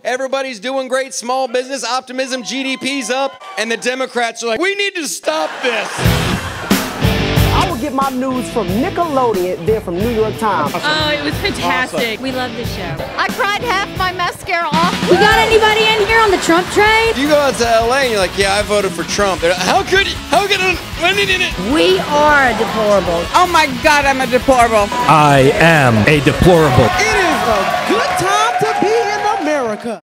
Everybody's doing great. Small business, optimism, GDP's up. And the Democrats are like, we need to stop this. I will get my news from Nickelodeon, then from New York Times. Oh, it was fantastic. Awesome. We love the show. I cried half my mascara off. We got anybody in here on the Trump train? You go out to LA and you're like, yeah, I voted for Trump. How could when did it? We are deplorable. Oh my God, I'm a deplorable. I am a deplorable. It is a good time to be in America.